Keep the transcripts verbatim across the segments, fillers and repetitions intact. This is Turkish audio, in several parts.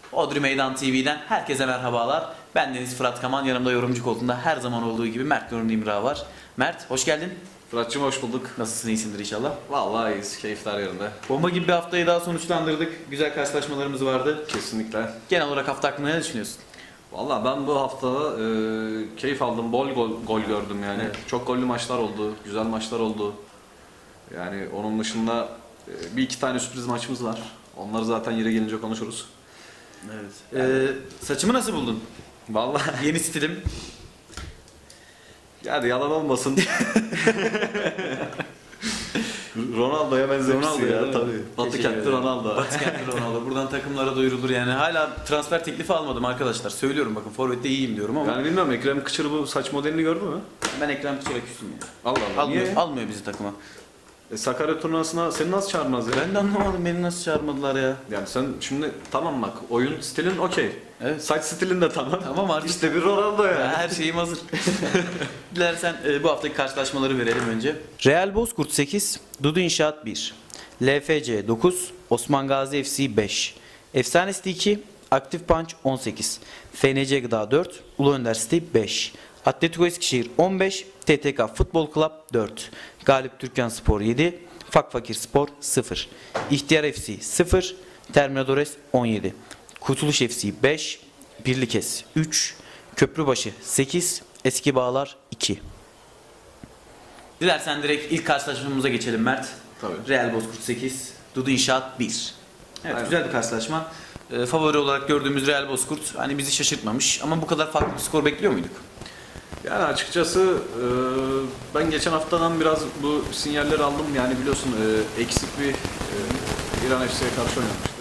Odri Meydan T V'den herkese merhabalar. Ben Deniz Fırat Kaman, yanımda yorumcu koltuğunda her zaman olduğu gibi Mert Nurun İmra var. Mert, hoş geldin. Fırat'cığım hoş bulduk. Nasılsın, iyisindir inşallah? Vallahi iyiyiz, keyifler yerinde. Bomba gibi bir haftayı daha sonuçlandırdık. Güzel karşılaşmalarımız vardı. Kesinlikle. Genel olarak hafta hakkında ne düşünüyorsun? Vallahi ben bu hafta e, keyif aldım, bol gol, gol gördüm yani. Evet. Çok gollü maçlar oldu, güzel maçlar oldu. Yani onun dışında e, bir iki tane sürpriz maçımız var. Onları zaten yere gelince konuşuruz. Evet. Ee, saçımı nasıl buldun? Vallahi Yeni stilim. yani yalan olmasın. Ronaldo'ya benzemişsin Ronaldo ya ya, tabii. Teşekkür Batı kentli ederim. Ronaldo. Batı kentli Ronaldo. Buradan takımlara duyurulur yani. Hala transfer teklifi almadım arkadaşlar. Söylüyorum, bakın forvette iyiyim diyorum ama Yani bilmiyorum, Ekrem Kıçır bu saç modelini gördü mü? ben Ekrem Kıçır'a küstüm ya. Allah Allah. Almıyor, Niye? almıyor bizi takıma. E, Sakarya turnuvasına seni nasıl çağırmaz ya? Ben de anlamadım, beni nasıl çağırmadılar ya. Yani sen şimdi tamam bak, oyun stilin okey. Evet. Saç stilin de tamam. Tamam artık. İşte bir Ronaldo Ya, ya. her şeyim hazır. Dilersen e, bu haftaki karşılaşmaları verelim önce. Real Bozkurt sekiz, Dudu İnşaat bir, L F C dokuz, Osman Gazi F C beş, Efsane City iki, Aktif Punch on sekiz, F N C Gıda dört, Ulu Önder City beş, Atletico Eskişehir on beş, T T K Futbol Club dört, Galip Türkmenspor yedi, Fakfakir Spor sıfır, İhtiyar F C sıfır, Terminadores on yedi, Kurtuluş F C beş, Birlikes üç, Köprübaşı sekiz, Eski Bağlar iki. Dilersen direkt ilk karşılaşmamıza geçelim Mert. Tabii. Real Bozkurt sekiz, Dudu İnşaat bir. Evet, Aynen. güzel bir karşılaşma. Ee, favori olarak gördüğümüz Real Bozkurt hani bizi şaşırtmamış ama bu kadar farklı bir skor bekliyor muyduk? Yani açıkçası e, ben geçen haftadan biraz bu sinyalleri aldım. Yani biliyorsun e, eksik bir e, İran F C'ye karşı oynamıştı.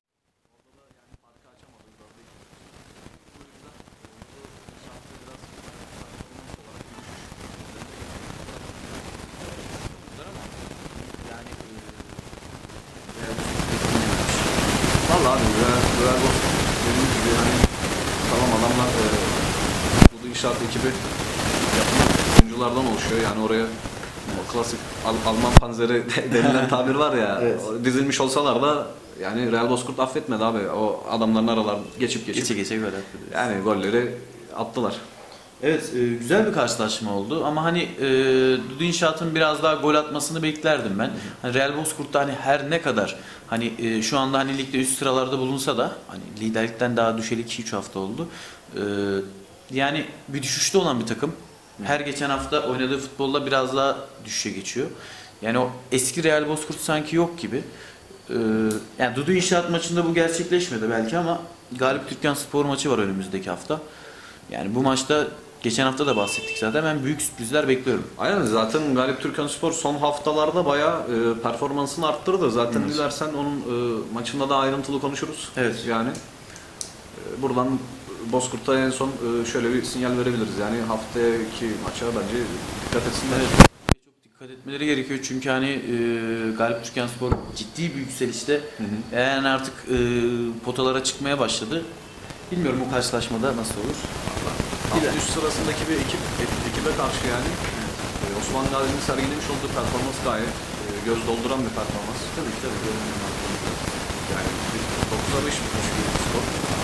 Vallahi abi Real, Real Bozkurt dediğim gibi hani tamam adamlar e, bu inşaat ekibi yapılan oyunculardan oluşuyor. Yani oraya o klasik Al- Alman panzeri denilen tabir var ya, Evet. o dizilmiş olsalar da yani Real Bozkurt affetmedi abi. O adamların aralarını geçip geçip Geçe geçe böyle. yani golleri attılar. Evet, e, güzel bir karşılaşma oldu ama hani e, Dudu İnşaat'ın biraz daha gol atmasını beklerdim ben. Hani Real Bozkurt'ta hani her ne kadar hani e, şu anda hani ligde üst sıralarda bulunsa da hani liderlikten daha düşeli iki üç hafta oldu. E, yani bir düşüşte olan bir takım. Her geçen hafta oynadığı futbolla biraz daha düşüşe geçiyor. Yani o eski Real Bozkurt sanki yok gibi. E, yani Dudu İnşaat maçında bu gerçekleşmedi belki ama Galip Türkmenspor maçı var önümüzdeki hafta. Yani bu maçta geçen hafta da bahsettik zaten. Ben büyük sürprizler bekliyorum. Aynen, zaten Galip Türkmenspor son haftalarda bayağı e, performansını arttırdı. Zaten Evet. dilersen onun e, maçında da ayrıntılı konuşuruz. Evet. Yani e, buradan Bozkurt'a en son e, şöyle bir sinyal verebiliriz. Yani haftaki maça bence dikkat etsinler. Evet. Çok dikkat etmeleri gerekiyor çünkü hani e, Galip Türkmenspor ciddi bir yükselişte. Hı hı. Yani artık e, potalara çıkmaya başladı. Bilmiyorum bu karşılaşmada nasıl olur. Alt üst sırasındaki bir ekip, ek- ekibe karşı yani e, Osman Gazi'nin sergilemiş olduğu performans gayet e, göz dolduran bir performans. Tabii ki tabii. Yani dokuza beş bitmiş bir skor.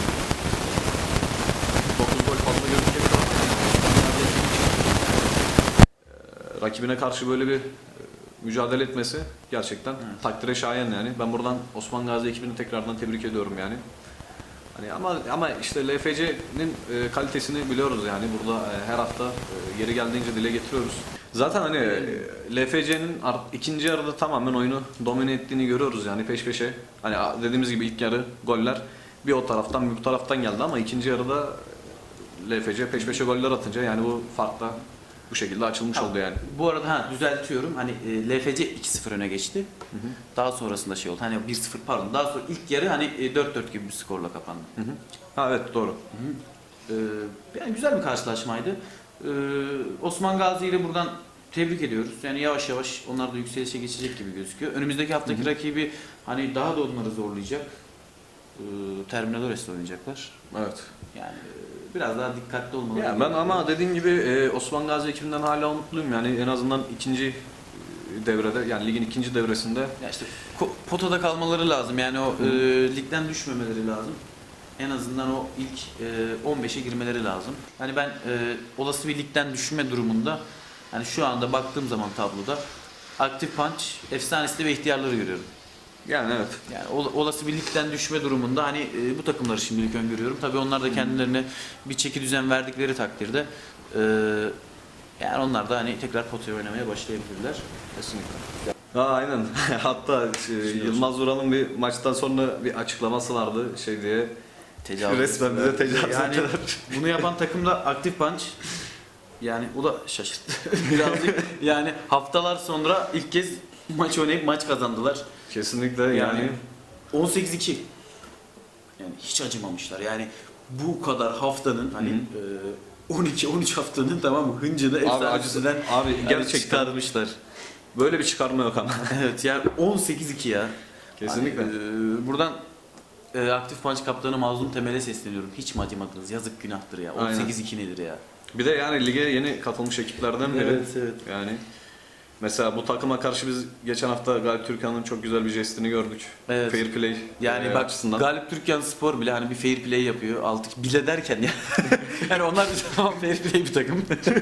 dokuz gol fazla gözükebilir ama yani Osman Gazi ekibi için e, rakibine karşı böyle bir e, mücadele etmesi gerçekten Evet. takdire şayan yani. Ben buradan Osman Gazi ekibini tekrardan tebrik ediyorum yani. Hani ama ama işte L F C'nin e, kalitesini biliyoruz yani burada e, her hafta e, yeri geldiğince dile getiriyoruz. Zaten hani e, L F C'nin ikinci yarıda tamamen oyunu domine ettiğini görüyoruz yani peş peşe. Hani a- dediğimiz gibi ilk yarı goller bir o taraftan bir bu taraftan geldi ama ikinci yarıda L F C peş peşe goller atınca yani bu fark da bu şekilde açılmış Ha, oldu yani. Bu arada ha düzeltiyorum. Hani e, L F C iki sıfır öne geçti. Hı hı. Daha sonrasında şey oldu. Hani bir sıfır pardon. Daha sonra ilk yarı hani e, dört dört gibi bir skorla kapandı. Hı hı. Ha evet doğru. Ee, yani güzel bir karşılaşmaydı. Ee, Osman Gazi ile buradan tebrik ediyoruz. Yani yavaş yavaş onlar da yükselişe geçecek gibi gözüküyor. Önümüzdeki haftaki Hı hı. rakibi hani daha da onları zorlayacak. Ee, Terminadores'le oynayacaklar. Evet. Yani e, biraz daha dikkatli olmaları Ya ben gerekiyor. ama dediğim gibi e, Osman Gazi ekibinden hala umutluyum yani en azından ikinci e, devrede yani ligin ikinci devresinde Ya işte ko- potada kalmaları lazım. Yani o e, ligden düşmemeleri lazım. en azından o ilk e, on beşe girmeleri lazım. Hani ben e, olası bir ligden düşme durumunda hani şu anda baktığım zaman tabloda Aktif Punch, Efsanesi ve ihtiyarları görüyorum. Yani evet. Yani ol- olası bir ligden düşme durumunda hani e, bu takımları şimdilik öngörüyorum. Tabii onlar da kendilerine bir çeki düzen verdikleri takdirde e, yani onlar da hani tekrar potaya oynamaya başlayabilirler. Kesinlikle. Ha, aynen. Hatta e, Yılmaz Vural'ın bir maçtan sonra bir açıklaması vardı şey diye. Tecavüz. Resmen bize tecavüz Yani ettiler. bunu yapan takım da Aktif Punch. Yani o da şaşırttı birazcık. Yani haftalar sonra ilk kez maç oynayıp maç kazandılar. Kesinlikle Yani, yani. on sekiz iki. Yani hiç acımamışlar. Yani bu kadar haftanın hani e, on iki on üç haftanın tamam mı hıncını Abi acısı efsanesinden abi yani gerçekten çıkarmışlar. böyle bir çıkarma yok ama. Evet yani on sekiz iki ya. Kesinlikle. Hani, e, buradan e, Aktif Punch kaptanı Mazlum Temel'e sesleniyorum. Hiç mi acımadınız? Yazık günahtır ya. on sekiz iki nedir ya? Bir de yani lige yeni katılmış ekiplerden biri. Evet, evet. Yani mesela bu takıma karşı biz geçen hafta Galip Türkan'ın çok güzel bir jestini gördük. Evet. Fair play Yani e, bak açısından. Galip Türkan Spor bile hani bir fair play yapıyor. Altı bile derken ya. Yani onlar bir tamam fair play bir takım.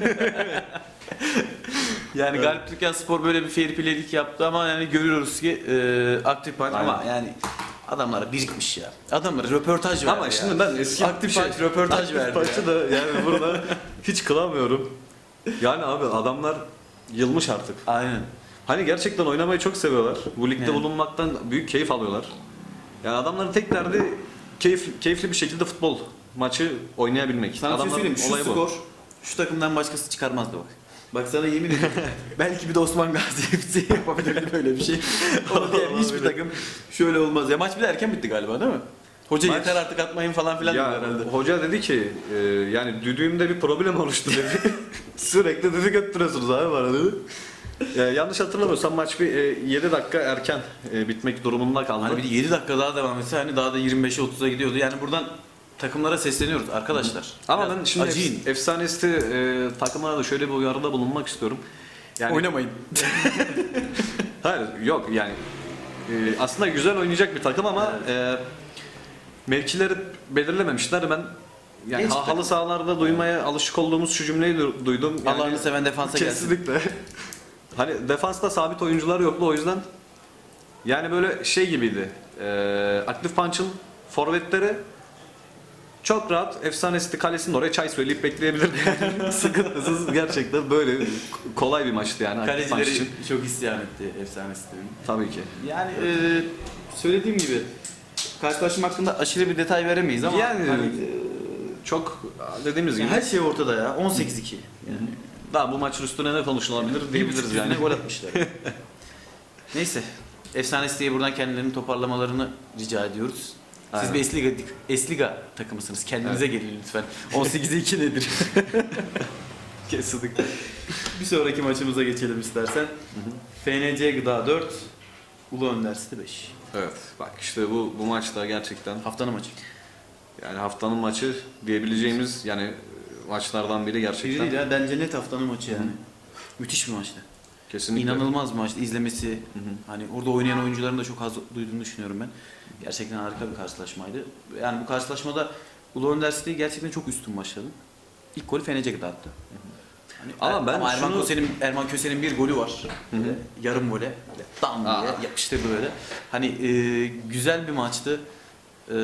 Yani Evet. Galip Türkan Spor böyle bir fair play'lik yaptı ama yani görüyoruz ki e, Aktif Punch ama yani adamlara birikmiş ya. Adamlara röportaj verdi Ama ya. şimdi ben eski Aktif şey- Punch röportaj Aktif verdi Punch'ı ya. da yani burada hiç kılamıyorum. Yani abi adamlar yılmış artık. Aynen. Hani gerçekten oynamayı çok seviyorlar. Bu ligde Evet. bulunmaktan büyük keyif alıyorlar. Yani adamların tek derdi keyif, keyifli bir şekilde futbol maçı oynayabilmek. Sana bir şey Adamların söyleyeyim mi? Şu olayı bu. skor şu takımdan başkası çıkarmazdı bak. Bak sana yemin ediyorum. Belki bir de Osman Gazi F C yapabilirdi böyle bir şey. Onu diğer hiçbir Olabilir. takım şöyle olmaz. Ya maç bile erken bitti galiba değil mi? Hoca Maç- yeter artık atmayın falan filan Ya, dedi herhalde. hoca dedi ki e, yani düdüğümde bir problem oluştu dedi. Sürekli düdük öttürüyorsunuz abi bana dedi. E, yanlış hatırlamıyorsam maç bir e, yedi dakika erken e, bitmek durumunda kaldı. Hani bir de yedi dakika daha devam etse hani daha da yirmi beşe otuza gidiyordu. Yani buradan takımlara sesleniyoruz arkadaşlar. Ama Biraz ben şimdi acıyın. ef- efsanesi e, takımlara da şöyle bir uyarıda bulunmak istiyorum. Yani Oynamayın. hayır yok yani e, aslında güzel oynayacak bir takım ama e, mevkileri belirlememişler. Ben yani Genç ha- takım. halı sahalarda duymaya alışık olduğumuz şu cümleyi du- duydum. Yani, Allah'ını seven defansa gelsin. kesinlikle. Hani defansta sabit oyuncular yoktu o yüzden yani böyle şey gibiydi. E, Aktif Punch'ın forvetleri çok rahat efsanesi kalesinin oraya çay söyleyip bekleyebilirdi. Sıkıntısız gerçekten böyle kolay bir maçtı yani Aktif Punch Kalecileri için. çok isyan etti efsanesi tabii. Tabii ki. Yani e, söylediğim gibi karşılaşma hakkında aşırı bir detay veremeyiz ama Yani hani, çok dediğimiz gibi her şey ortada ya. on sekiz iki. Yani daha bu maçın üstüne ne konuşulabilir diyebiliriz yani. gol atmışlar. Neyse. Efsanesi diye buradan kendilerini toparlamalarını rica ediyoruz. Siz Aynen. bir Esliga, Esliga takımısınız. Kendinize gelin lütfen. on sekize iki nedir? Kesinlikle. Bir sonraki maçımıza geçelim istersen. F N C Gıda dört, Ulu Önder City beş. Evet bak işte bu bu maçta gerçekten Haftanın maçı. yani haftanın maçı diyebileceğimiz yani maçlardan biri Biri gerçekten. değil ya. Bence net haftanın maçı yani. Müthiş bir maçtı. Kesinlikle. İnanılmaz bir maçtı. İzlemesi, Hı hı. hani orada oynayan oyuncuların da çok az duyduğunu düşünüyorum ben. Gerçekten harika bir karşılaşmaydı. Yani bu karşılaşmada Ulu Önder City gerçekten çok üstün başladı. İlk golü F N C Gıda attı. Hani Ama Er- ben ama Erman şunu- Köse'nin Erman Köse'nin bir golü var. Hı hı. Böyle yarım gole, böyle dam diye Aa. yapıştırdı böyle. Hani e, güzel bir maçtı. E,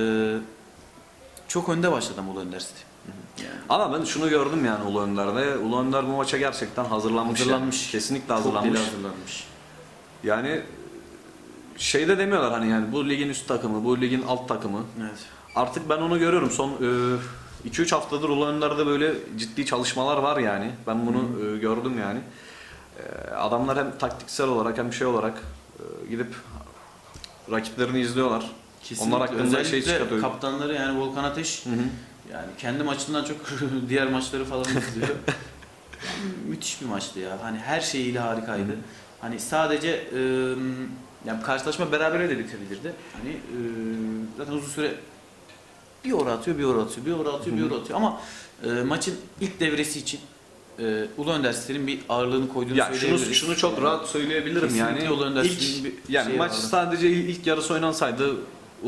çok önde başladı ama Ulu Önder City. Yani. Ama ben şunu gördüm yani Ulu Önder'de. Ulu Önder bu maça gerçekten hazırlanmış. Hazırlanmış. Yani. Kesinlikle Çok hazırlanmış. deli hazırlanmış. Yani şeyde demiyorlar hani yani bu ligin üst takımı, bu ligin alt takımı. Evet. Artık ben onu görüyorum. Son iki üç haftadır Ulu Önder'de böyle ciddi çalışmalar var yani. Ben bunu e, gördüm yani. E, adamlar hem taktiksel olarak hem şey olarak e, gidip rakiplerini izliyorlar. Kesinlikle. Onlar hakkında Özellikle şey çıkartıyor. kaptanları yani Volkan Ateş Hı hı. yani kendi maçından çok diğer maçları falan izliyor. Yani müthiş bir maçtı ya. Hani her şeyiyle harikaydı. Hı hı. Hani sadece e, yani karşılaşma berabere de bitebilirdi. Hani e, zaten uzun süre bir ora atıyor, bir ora atıyor, bir ora atıyor, bir Hı hı. ora atıyor ama e, maçın ilk devresi için e, Ulu Önder City'nin bir ağırlığını koyduğunu Ya şunu söyleyebiliriz. şunu çok Yani rahat söyleyebilirim kesinlikle yani. Ulu Önder İlk, City'nin bir yani şeyi maç vardı. sadece ilk yarısı oynansaydı Ul-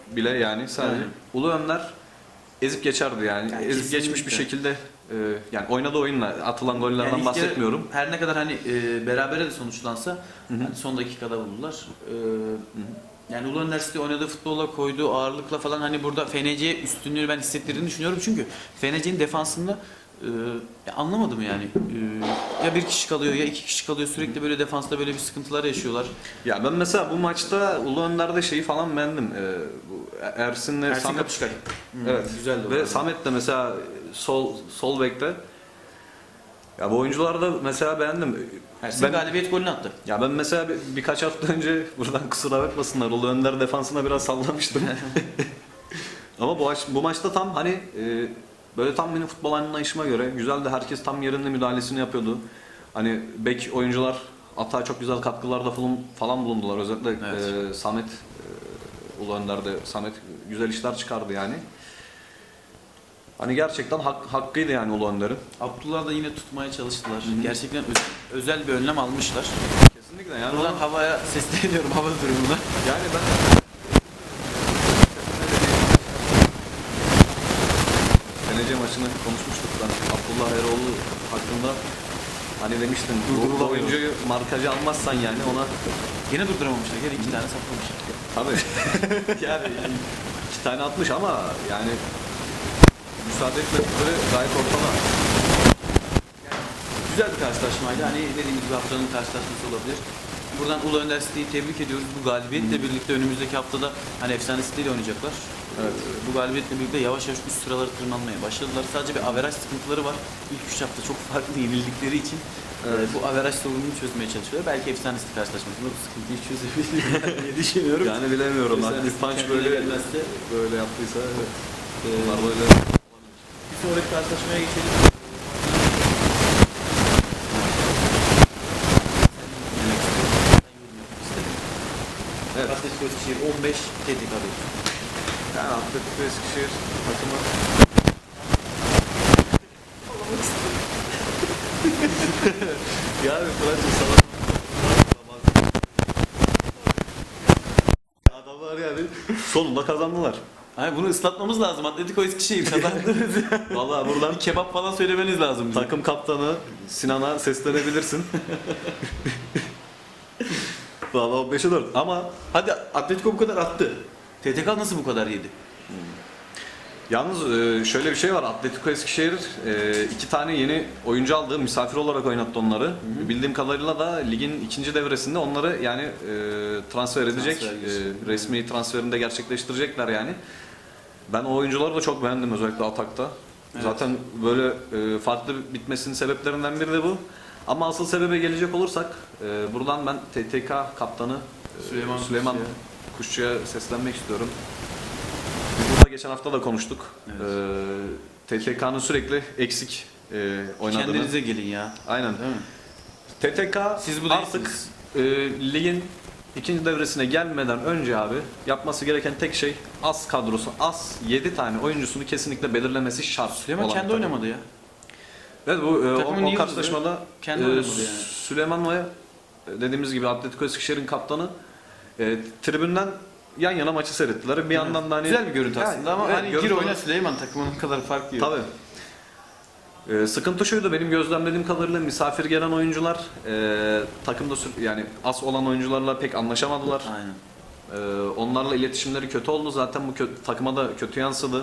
bile yani sadece Yani. Ulu Önder ezip geçerdi yani. Yani ezip geçmiş bir kesinlikle. şekilde e, yani oynadığı oyunla atılan gollerden Yani ilk yarı bahsetmiyorum. her ne kadar hani e, berabere de sonuçlansa Hı hı. hani son dakikada buldular. E, yani Ulu Önder City oynadığı futbolla koyduğu ağırlıkla falan hani burada F N C'ye üstünlüğünü ben hissettirdiğini düşünüyorum. Çünkü F N C'nin defansında e, ya anlamadım yani. E, ya bir kişi kalıyor ya iki kişi kalıyor. Sürekli böyle defansta böyle bir sıkıntılar yaşıyorlar. Ya ben mesela bu maçta Ulu Önder'de şeyi falan beğendim. E, bu Ersin'le Ersin Samet Kapışkay. evet. Güzeldi. Ve Samet de mesela sol sol bekte. Ya bu oyuncuları da mesela beğendim. Ersin Ben- galibiyet golünü attı. Ya ben mesela bir, birkaç hafta önce buradan kusura bakmasınlar Ulu Önder defansına biraz sallamıştım. Ama bu, maç, bu maçta tam hani e, böyle tam benim futbol anlayışıma göre güzeldi. Herkes tam yerinde müdahalesini yapıyordu. Hani bek oyuncular atağa çok güzel katkılarda falan, falan bulundular. Özellikle Evet. e, Samet e, Ulu Önder'de Samet güzel işler çıkardı yani. Hani gerçekten hak, hakkıydı yani Ulu Önder'in. Abdullah da yine tutmaya çalıştılar. Hı hı. Gerçekten öz- özel bir önlem almışlar. Kesinlikle yani. Buradan onu- havaya sesleniyorum hava durumuna. Yani ben F N C maçını konuşmuştuk ben Abdullah Eroğlu hakkında hani demiştim bu, bu Durdurulamıyor. oyuncuyu markajı almazsan yani ona Yine durduramamışlar. Yine iki tane saplamış. tabii yani iki tane atmış ama yani müsaade etmedikleri gayet ortada. Güzel bir karşılaşmaydı. Hani dediğimiz gibi haftanın karşılaşması olabilir. Buradan Ulu Önder City'yi tebrik ediyoruz. Bu galibiyetle birlikte önümüzdeki haftada hani Efsane City ile oynayacaklar. Evet. Ee, Bu galibiyetle birlikte yavaş yavaş üst sıraları tırmanmaya başladılar. Sadece bir averaj sıkıntıları var. İlk üç hafta çok farklı yenildikleri için Evet. e, bu averaj sorununu çözmeye çalışıyorlar. Belki Efsane City karşılaşmasında bu sıkıntıyı çözebilirler diye düşünüyorum. Yani bilemiyorum. Efsane Aktif City Punch kendine böyle gelmezse böyle yaptıysa evet. e, Bunlar böyle bir sonraki karşılaşmaya geçelim. evet. Atletico Eskişehir on beş T T K Yani Atletico Eskişehir takımı yani Fransız sana adamlar yani sonunda kazandılar. Hayır, bunu ıslatmamız lazım. Atletico Eskişehir kazandınız. Vallahi buradan Bir kebap falan söylemeniz lazım bize. takım kaptanı Sinan'a seslenebilirsin. Vallahi on beşe dört ama Hadi Atletico bu kadar attı. T T K nasıl bu kadar yedi? yalnız e, şöyle bir şey var. Atletico Eskişehir e, iki tane yeni oyuncu aldı. Misafir olarak oynattı onları. Bildiğim kadarıyla da ligin ikinci devresinde onları yani e, transfer edecek. Transfer E, geçecek. resmi transferini de gerçekleştirecekler yani. Ben o oyuncuları da çok beğendim özellikle atakta. Evet. Zaten böyle e, farklı bitmesinin sebeplerinden biri de bu. Ama asıl sebebe gelecek olursak e, buradan ben T T K kaptanı e, Süleyman Süleyman Kuşçu'ya. Kuşçu'ya seslenmek istiyorum. Biz burada geçen hafta da konuştuk. Evet. Ee, T T K'nın sürekli eksik e, oynadığını. Kendinize gelin ya. Aynen. Değil mi? T T K Siz bu artık değilsiniz. e, ligin ikinci devresine gelmeden önce abi yapması gereken tek şey az kadrosu, az yedi tane oyuncusunu kesinlikle belirlemesi şart. Süleyman olan kendi takım. oynamadı ya. Evet bu e, o, Takımın o iyi karşılaşmada Kendi e, oynamadı yani. Süleyman ve e, dediğimiz gibi Atletico Eskişehir'in kaptanı e, tribünden yan yana maçı seyrettiler. Bir Evet. yandan da hani Güzel bir görüntü Yani, aslında ama evet, hani görüntü gir oyna olarak- Süleyman takımının kadar farkı yok. Tabii. Ee, sıkıntı şuydu benim gözlemlediğim kadarıyla misafir gelen oyuncular e, takımda sür- yani as olan oyuncularla pek anlaşamadılar. Aynen. Ee, onlarla iletişimleri kötü oldu. Zaten bu kö- takıma da kötü yansıdı.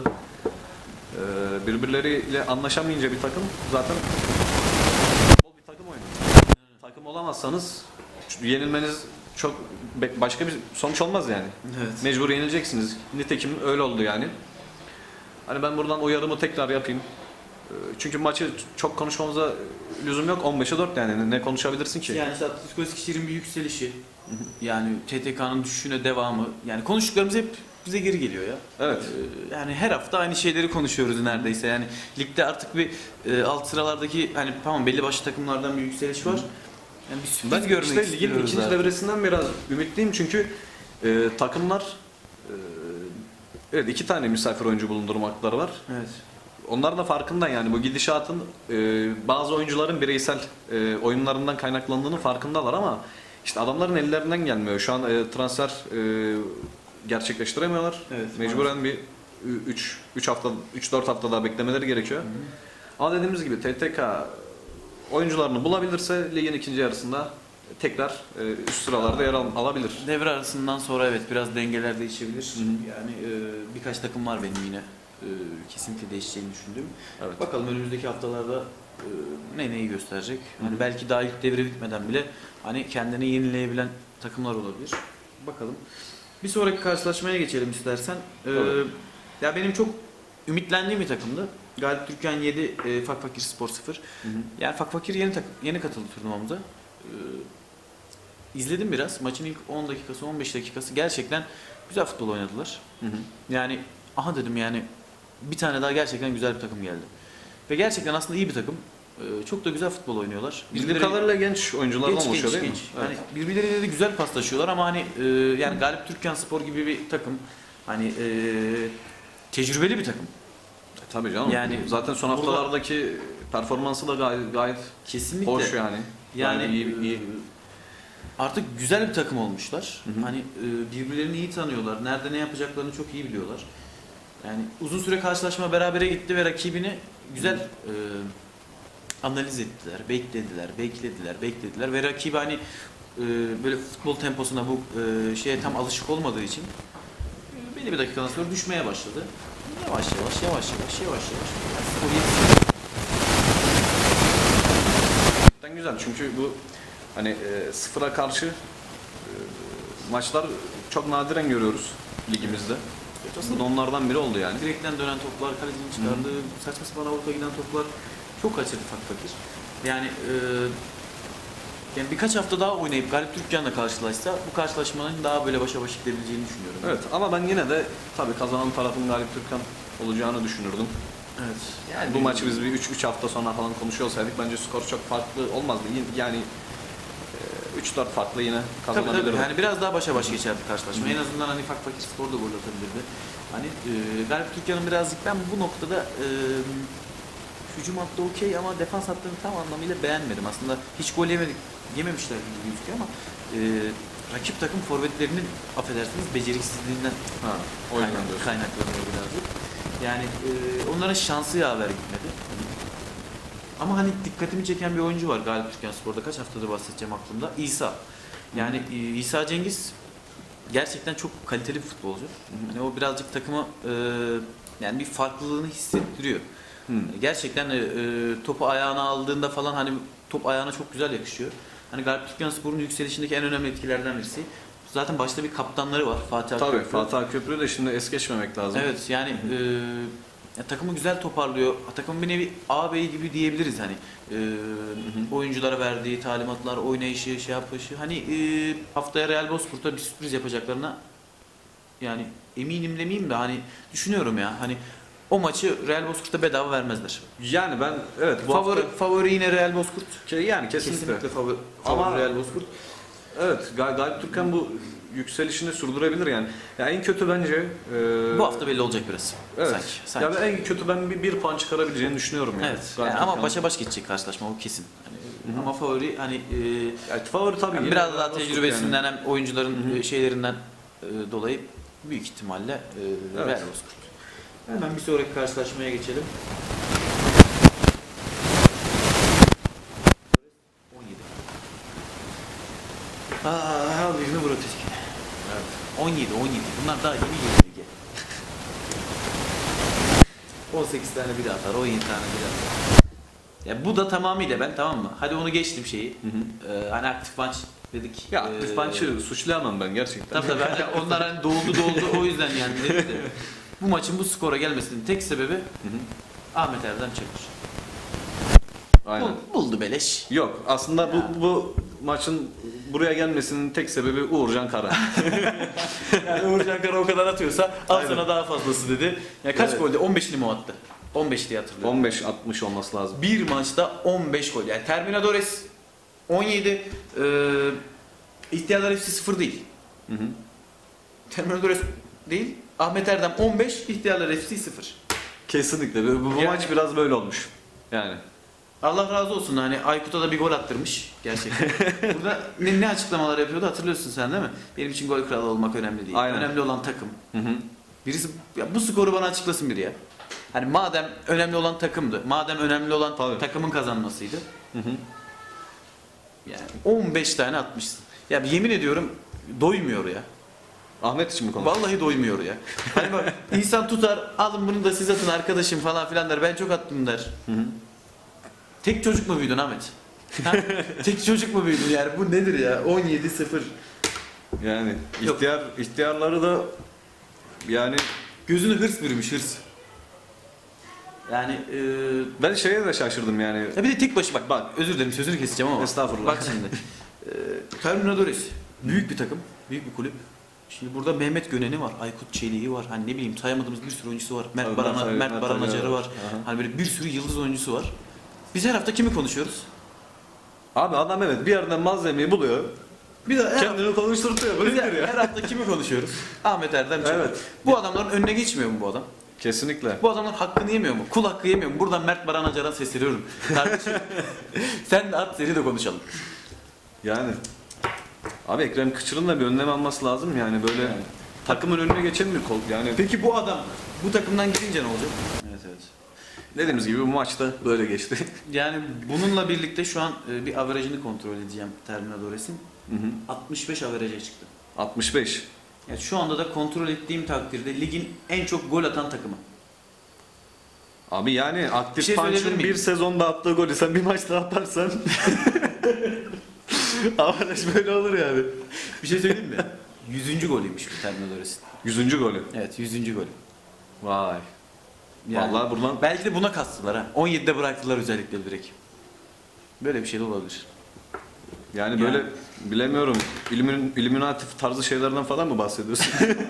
Ee, birbirleriyle anlaşamayınca bir takım zaten futbol bir takım oyunu. Takım olamazsanız yenilmeniz çok be- başka bir sonuç olmaz yani. Evet. Mecbur yenileceksiniz. Nitekim öyle oldu yani. Hani ben buradan uyarımı tekrar yapayım. Ee, Çünkü maçı çok konuşmamıza lüzum yok. on beşe dört yani ne konuşabilirsin ki? Yani işte Atletico Eskişehir'in bir yükselişi, yani T T K'nın düşüşüne devamı, yani konuştuklarımız hep bize geri geliyor ya. Evet. Ee, Yani her hafta aynı şeyleri konuşuyoruz neredeyse. Yani ligde artık bir e, alt sıralardaki hani tamam belli başlı takımlardan bir yükseliş var. Yani bir sürpriz Ben görmek işte ligin istiyoruz ikinci zaten. devresinden biraz ümitliyim çünkü e, takımlar e, evet iki tane misafir oyuncu bulundurmakları var. Evet. Onlar da farkında yani bu gidişatın e, bazı oyuncuların bireysel e, oyunlarından kaynaklandığını farkındalar ama işte adamların ellerinden gelmiyor. Şu an e, transfer e, gerçekleştiremiyorlar. Evet, Mecburen bir üç üç hafta üç dört hafta daha beklemeleri gerekiyor. Hı hı. Ama dediğimiz gibi T T K oyuncularını bulabilirse ligin ikinci yarısında tekrar e, üst sıralarda yer al- alabilir. Devre arasından sonra evet biraz dengeler değişebilir. Hı hı. Yani e, birkaç takım var benim yine e, kesinlikle değişeceğini düşündüğüm. Evet. Bakalım önümüzdeki haftalarda e, ne neyi gösterecek. Hani Hı hı. belki daha ilk devre bitmeden bile hani kendini yenileyebilen takımlar olabilir. Bakalım. Bir sonraki karşılaşmaya geçelim istersen. E, Tabii. ya benim çok ümitlendiğim bir takımdı. Galip Türkan yedi, e, Fakfakir Spor sıfır. Hı hı. Yani Fakfakir yeni takım, yeni katıldı turnuvamıza. E, izledim biraz. Maçın ilk on dakikası, on beş dakikası gerçekten güzel futbol oynadılar. Hı hı. Yani aha dedim yani bir tane daha gerçekten güzel bir takım geldi. Ve gerçekten aslında iyi bir takım. Ee, çok da güzel futbol oynuyorlar. Bildiğim kadarıyla genç oyunculardan genç, oluşuyor genç, değil genç. mi? Hani birbirleriyle de güzel paslaşıyorlar ama hani e, yani Galip Türkan Spor gibi bir takım hani e, tecrübeli bir takım. E, tabii canım. Yani zaten son burada- haftalardaki performansı da gayet, gayet Kesinlikle. hoş yani. Yani Gayet iyi, iyi. e, artık güzel bir takım olmuşlar. Hı hı. Hani e, birbirlerini iyi tanıyorlar. Nerede ne yapacaklarını çok iyi biliyorlar. Yani uzun süre karşılaşma berabere gitti ve rakibini güzel e, analiz ettiler, beklediler, beklediler, beklediler ve rakibi hani e, böyle futbol temposuna bu e, şeye tam alışık olmadığı için e, belli bir dakikadan sonra düşmeye başladı. Yavaş yavaş, yavaş yavaş, yavaş yavaş. Yani skoru yetiştirdi. Gerçekten güzel çünkü bu hani e, sıfıra karşı e, maçlar çok nadiren görüyoruz ligimizde. Aslında onlardan biri oldu yani. Direkten dönen toplar, kalecinin çıkardığı, saçma sapan avuta giden toplar çok kaçırdı Fakfakir. Yani e, yani birkaç hafta daha oynayıp Galip Türkcan'la karşılaşsa bu karşılaşmanın daha böyle başa baş gidebileceğini düşünüyorum. Evet ama ben yine de tabii kazanan tarafın Galip Türkan olacağını düşünürdüm. Evet. Yani bu maçı biz bir üç üç hafta sonra falan konuşuyor olsaydık bence skor çok farklı olmazdı. Yani üç dört farklı yine Tabii kazanabilirdi. tabii. Yani biraz daha başa baş geçerdi karşılaşma. Hı. En azından hani Fakfakir Spor da gol atabilirdi. Hani e, Galip Türkcan'ın birazcık ben bu noktada e, hücum hattı okey ama defans hattını tam anlamıyla beğenmedim. Aslında hiç gol yemedik, yememişler gibi gözüküyor ama e, rakip takım forvetlerinin affedersiniz beceriksizliğinden Ha, o yüzden kaynak- diyorsun. kaynaklanıyor birazcık. Yani e, onlara şansı yaver gitmedi. Ama hani dikkatimi çeken bir oyuncu var Galip Türkan Spor'da. Kaç haftadır bahsedeceğim aklımda. İsa. Yani e, İsa Cengiz gerçekten çok kaliteli bir futbolcu. Hani o birazcık takıma e, yani bir farklılığını hissettiriyor. Hı. Gerçekten e, topu ayağına aldığında falan hani top ayağına çok güzel yakışıyor. Hani Galip Türkan Spor'un yükselişindeki en önemli etkilerden birisi. Zaten başta bir kaptanları var Fatih Tabii Akköprü. Fatih Köprü'yü de şimdi es geçmemek lazım. Evet yani e, ya takımı güzel toparlıyor. Takımın bir nevi ağabey gibi diyebiliriz hani. E, oyunculara verdiği talimatlar, oynayışı, şey yapışı. Hani e, haftaya Real Bozkurt'a bir sürpriz yapacaklarına yani eminim demeyeyim de hani düşünüyorum ya. Hani o maçı Real Bozkurt'a bedava vermezler. Yani ben evet bu Favori hafta favori yine Real Bozkurt. Ke- yani kesinlikle. Kesinlikle favori, Ama- favori Real Bozkurt. Evet Gal- Galip Türkan bu yükselişini sürdürebilir yani. Ya en kötü bence e, Bu hafta belli olacak biraz. evet. Sanki. sanki. Ya ben en kötü ben bir, bir puan çıkarabileceğini düşünüyorum yani. Evet. Galip Yani ama Türkan. başa baş geçecek karşılaşma o kesin. Hani, Hı hı. ama favori hani e, Yani favori tabii. yani yine biraz Real daha Bozkurt tecrübesinden yani. hem oyuncuların Hı hı. e, şeylerinden e, dolayı büyük ihtimalle e, Evet. Real Bozkurt. Hemen bir sonraki karşılaşmaya geçelim. on yedi. Aa, abi mi Murat Özkin? Evet. on yedi, on yedi. Bunlar daha yeni geliyor lige. on sekiz tane bir atar, on yedi tane bir atar. Ya bu da tamamıyla ben tamam mı? Hadi onu geçtim şeyi. Hı hı. Ee, hani aktif maç dedik. Ya aktif Ee, maçı suçlayamam ben gerçekten. Tabii tabii. Hani onlar hani doldu doldu o yüzden yani dedik de. Bu maçın bu skora gelmesinin tek sebebi Hı hı. Ahmet Erdem Çakır. Aynen. Bul- buldu beleş. Yok aslında Ya. bu, bu maçın buraya gelmesinin tek sebebi Uğurcan Kara. Yani Uğurcan Kara o kadar atıyorsa al Aynen. sana daha fazlası dedi. Ya kaç Evet. golde? on beşini mi o attı? on beş diye hatırlıyorum. on beş altmış olması lazım. Bir maçta on beş gol. Yani Terminadores on yedi, e, İhtiyarlar F C sıfır değil. Hı hı. Terminadores değil. Ahmet Erdem on beş, İhtiyarlar F C sıfır. Kesinlikle. Bu, bu Yani- maç biraz böyle olmuş. Yani. Allah razı olsun hani Aykut'a da bir gol attırmış gerçekten. Burada ne, ne açıklamalar yapıyordu hatırlıyorsun sen değil mi? Benim için gol kralı olmak önemli değil. Aynen. Önemli olan takım. Hı hı. Birisi ya bu skoru bana açıklasın biri ya. Hani madem önemli olan takımdı, madem önemli olan Tabii. takımın kazanmasıydı. Hı hı. Yani on beş tane atmışsın. Ya yemin ediyorum doymuyor ya. Ahmet için mi konuşuyorsun? Vallahi doymuyor ya. Hani bak insan tutar, alın bunu da siz atın arkadaşım falan filan der. Ben çok attım der. Hı hı. Tek çocuk mu büyüdün Ahmet? Ha? Tek çocuk mu büyüdün yani? Bu nedir ya? on yedi sıfır. Yani Yok. ihtiyar ihtiyarları da yani Gözünü hırs bürümüş hırs. Yani e, ben şeye de şaşırdım yani. ya bir de tek başı bak bak özür dilerim sözünü keseceğim ama. Estağfurullah. Bak şimdi. E, Terminadores büyük bir takım, büyük bir kulüp. Şimdi burada Mehmet Gönen'i var, Aykut Çelik'i var. Hani ne bileyim sayamadığımız bir sürü oyuncusu var. Mert Tabii, Baran, Mert- Mert Mert Baran Acar Acar'ı var. var. Aha. Hani böyle bir sürü yıldız oyuncusu var. Biz her hafta kimi konuşuyoruz? Abi adam evet bir yerden malzemeyi buluyor. Bir de her, Kendini konuşturtuyor. biz Böyle her, ya. her hafta kimi konuşuyoruz? Ahmet Erdem Çelik. Evet. Bu adamların önüne geçmiyor mu bu adam? Kesinlikle. Bu adamlar hakkını yemiyor mu? Kul hakkı yemiyor mu? Buradan Mert Baran Acar'a sesleniyorum. Kardeşim sen de at seni de konuşalım. Yani. Abi Ekrem Kıçır'ın da bir önlem alması lazım yani böyle takımın önüne geçen bir kol. Yani Peki bu adam bu takımdan gidince ne olacak? evet evet. Dediğimiz gibi bu maçta böyle geçti. Yani bununla birlikte şu an e, bir averajını kontrol edeceğim Terminadores'in. Hı hı. altmış beş averaja çıktı. altmış beş. Yani şu anda da kontrol ettiğim takdirde ligin en çok gol atan takımı. Abi yani Bir aktif şey söyleyebilir Punch'ın miyim? bir sezonda attığı golü sen bir maçta atarsan averaj böyle olur yani. Bir şey söyleyeyim mi? yüzüncü golüymüş bu Terminadores'in. yüzüncü golü. Evet yüzüncü golü. Vay. Yani Vallahi buradan belki de buna kastılar ha. on yedide bıraktılar özellikle direkt. Böyle bir şey de olabilir. yani böyle bilemiyorum. İllumin, Illuminati tarzı şeylerden falan mı bahsediyorsun?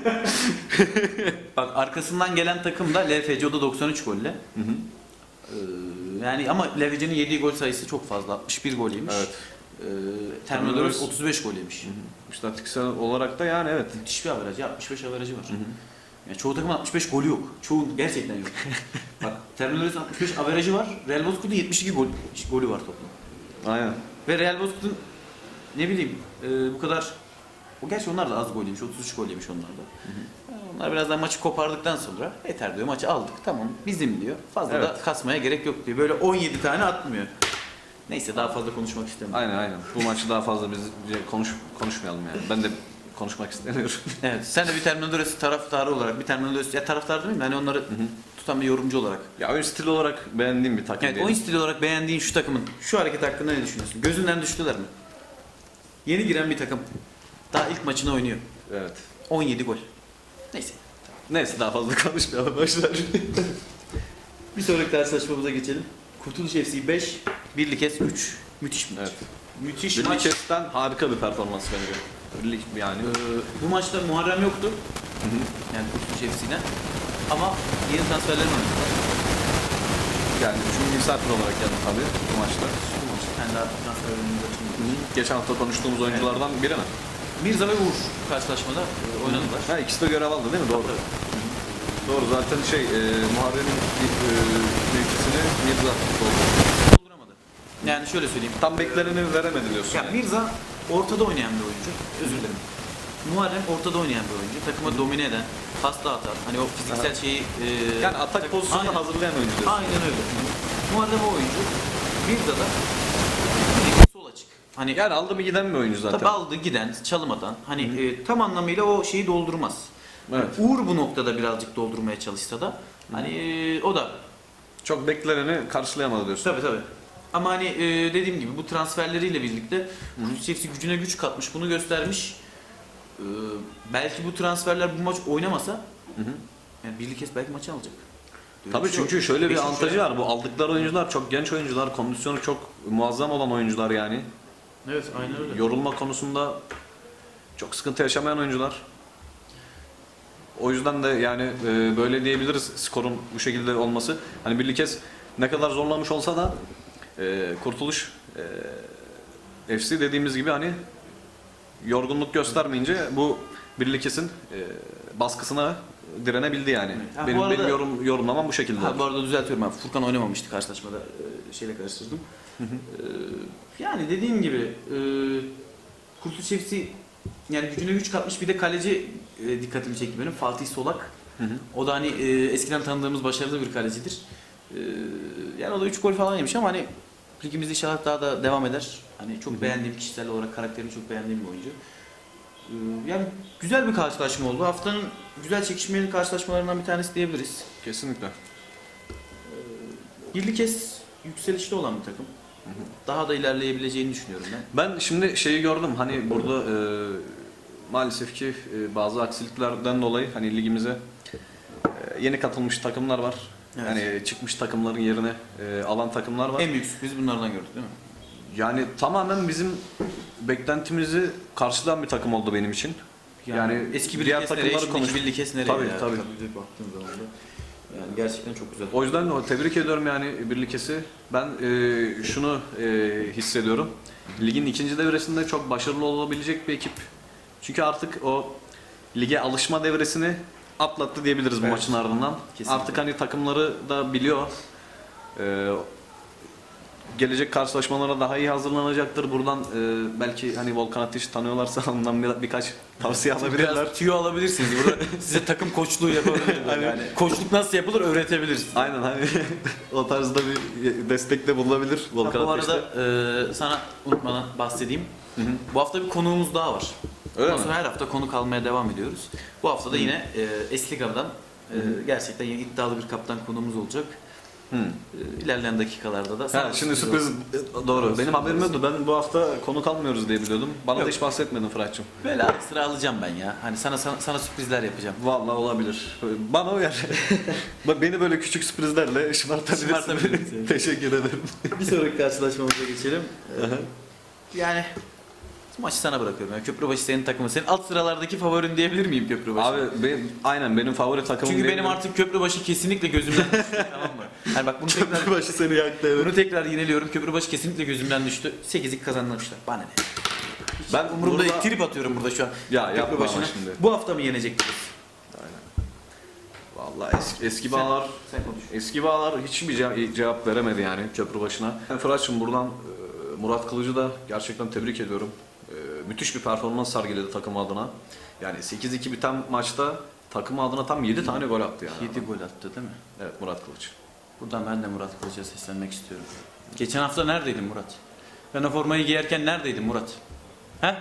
Bak arkasından gelen takım da L F C o da doksan üç golle. Hı hı. Ee, yani ama L F C'nin yediği gol sayısı çok fazla. altmış bir gol yemiş. Evet. Ee, Terminadores otuz beş gol yemiş. İstatistiksel olarak da yani evet. Müthiş bir averajı. altmış beş averajı var. Yani çoğu takımın altmış beş golü yok. Çoğu gerçekten yok. Bak Terminadores'in altmış beş averajı var. Real Bozkurt'un yetmiş iki gol, golü var toplam. Aynen. Ve Real Bozkurt'un ne bileyim e, bu kadar o gerçi onlar da az gol yemiş. otuz üç gol yemiş onlar da. Yani onlar birazdan maçı kopardıktan sonra yeter diyor. Maçı aldık. Tamam bizim diyor. Fazla da Evet. kasmaya gerek yok diyor. Böyle on yedi tane atmıyor. Neyse daha fazla konuşmak istemiyorum. Aynen aynen. Bu maçı daha fazla biz konuş konuşmayalım yani. Ben de konuşmak istemiyorum. Evet. Sen de bir Terminadores taraftarı olarak bir Terminadores ya taraftar değil mi? Hani onları tutan bir yorumcu olarak. Ya oyun stili olarak beğendiğim bir takım Evet, diyelim. oyun stili olarak beğendiğin şu takımın şu hareket hakkında ne düşünüyorsun? Gözünden düştüler mi? Yeni giren bir takım. Daha ilk maçını oynuyor. Evet. on yedi gol. Neyse. Neyse daha fazla konuşmayalım başlar. Bir sonraki karşılaşmamıza geçelim. Kurtuluş F C beş, Birlikes üç. Müthiş bir maç. Evet. Müthiş maç. Birlikes'ten harika bir performans bence. Birlik yani. Ee, bu maçta Muharrem yoktu. Hı hı. Yani Kurtuluş F C'den. Ama yeni transferlerini oynadılar. Yani çünkü misafir olarak geldi tabii bu maçta. Bu maç. Kendi artık transferlerini açıldı. Geçen hafta konuştuğumuz oyunculardan biri mi? Mirza ve Uğur karşılaşmada e, oynadılar. Ha ikisi de görev aldı değil mi? Doğru. Tabii. Doğru zaten şey e, Muharrem'in e, mevkisini Mirza doldu. Dolduramadı. Yani şöyle söyleyeyim. Tam beklerini veremedi diyorsun. Ya yani. Mirza ortada oynayan bir oyuncu. Özür dilerim. Muharrem ortada oynayan bir oyuncu. Takımı domine eden, pasta atan, hani o fiziksel Aha. şeyi... e, Yani atak tak- pozisyonunu Aynen. hazırlayan oyuncu diyorsun. Aynen öyle. Muharrem o oyuncu. Mirza da direkt sol açık. Hani Yani aldı mı giden bir oyuncu zaten. tabii aldı giden, çalım atan. Hani e, tam anlamıyla o şeyi doldurmaz. Evet. Uğur bu noktada birazcık doldurmaya çalışsa da hani e, o da Çok bekleneni karşılayamadı diyorsun. tabii tabii. Ama hani e, dediğim gibi bu transferleriyle birlikte Kurtuluş F C gücüne güç katmış, bunu göstermiş. E, belki bu transferler bu maç oynamasa Hı hı. yani Birlikes belki maçı alacak. Öyle Tabii bir şey çünkü yok. şöyle bir Beşinci avantajı sıraya- var. Bu aldıkları oyuncular çok genç oyuncular, kondisyonu çok muazzam olan oyuncular yani. Evet aynen öyle. Yorulma konusunda çok sıkıntı yaşamayan oyuncular. O yüzden de yani e, böyle diyebiliriz skorun bu şekilde olması. Hani Birlikes ne kadar zorlamış olsa da e, Kurtuluş e, F C dediğimiz gibi hani yorgunluk göstermeyince bu Birlikes'in e, baskısına direnebildi yani. Evet. Ha, bu benim arada- benim yorum yorumlamam bu şekilde. Ha, bu arada düzeltiyorum abi. Furkan oynamamıştı karşılaşmada. Ee, şeyle karıştırdım. Ee, yani dediğim gibi e, Kurtuluş F C yani gücüne güç katmış, bir de kaleci e, dikkatimi çekti benim, Fatih Solak. Hı hı. O da hani e, eskiden tanıdığımız başarılı bir kalecidir. E, yani o da üç gol falan yemiş ama hani ligimizde inşallah daha da devam eder. Hani çok Hı hı. beğendiğim, kişisel olarak karakterini çok beğendiğim bir oyuncu. E, yani güzel bir karşılaşma oldu. Haftanın güzel çekişmeli karşılaşmalarından bir tanesi diyebiliriz. Kesinlikle. Birlikes yükselişte olan bir takım. Hı hı. Daha da ilerleyebileceğini düşünüyorum ben. Ben şimdi şeyi gördüm, hani burada e, maalesef ki e, bazı aksiliklerden dolayı hani ligimize e, yeni katılmış takımlar var. Evet. Yani çıkmış takımların yerine e, alan takımlar var. En büyük sürpriz bunlardan gördük değil mi? Yani tamamen bizim beklentimizi karşılayan bir takım oldu benim için. Yani eski bir diğer Birlikes nereye, takımları şimdiki konuş- Birlikes nereye Tabii, ya? tabii. Baktığın zaman da. Yani gerçekten çok güzel. O yüzden o tebrik ediyorum yani Birlikes'i. Ben e, şunu e, hissediyorum. Ligin ikinci devresinde çok başarılı olabilecek bir ekip. Çünkü artık o lige alışma devresini atlattı diyebiliriz bu Evet. maçın ardından. Kesinlikle. Artık hani takımları da biliyor. E, gelecek karşılaşmalara daha iyi hazırlanacaktır. Buradan e, belki hani Volkan Ateş'i tanıyorlarsa ondan bir, birkaç tavsiye alabilirler. Biraz tüyo alabilirsiniz. Burada size takım koçluğu yapabiliriz. Hani- yani koçluk nasıl yapılır öğretebiliriz. Aynen hani o tarzda bir destekte bulunabilir Volkan Ha, bu Ateş'te. arada e, sana unutmadan bahsedeyim. Hı hı. Bu hafta bir konuğumuz daha var. Öyle Ondan mi? sonra her hafta konuk almaya devam ediyoruz. Bu hafta da yine e, Esliga'dan e, gerçekten yine iddialı bir kaptan konuğumuz olacak. Hı. E, ilerleyen dakikalarda da. Ha, sana şimdi sürpriz sürpriz olsun. doğru. Benim haberim yoktu. Ben bu hafta konuk almıyoruz diye biliyordum. Bana Yok. da hiç bahsetmedin Fırat'cığım. Böyle ara sıra alacağım ben ya. Hani sana sana, sana sürprizler yapacağım. Vallahi olabilir. Bana uyar. Bak beni böyle küçük sürprizlerle şımartabilirsin. Şımartabilirim. Teşekkür ederim. Bir sonraki karşılaşmamıza geçelim. Yani bu maçı sana bırakıyorum. Yani Köprübaşı senin takımın. Senin alt sıralardaki favorin diyebilir miyim Köprübaşı? Abi benim, aynen benim favori takımım. Çünkü benim diyebilirim. artık Köprübaşı kesinlikle gözümden düştü. Tamam mı? Yani bak bunu tekrar, Köprübaşı seni yaktı evet. bunu tekrar yineliyorum. Köprübaşı kesinlikle gözümden düştü. sekiz iki kazanmışlar. Bana ne? Ben Umurumda burada- trip atıyorum burada şu an. Ya yapma ama Köprübaşı'na. şimdi. Bu hafta mı yenecektik? Vallahi eski, eski bağlar Sen konuş. eski bağlar hiçbir ce- cevap veremedi yani Köprübaşı'na. Yani Fırat'cığım buradan e, Murat Kılıcı da gerçekten tebrik ediyorum. E, müthiş bir performans sergiledi takım adına. Yani sekiz iki biten maçta takım adına tam yedi tane gol attı yani. yedi gol attı değil mi? Evet Murat Kılıç. Buradan ben de Murat Kılıç'a seslenmek istiyorum. Geçen hafta neredeydin Murat? Ben o formayı giyerken neredeydin Murat? He?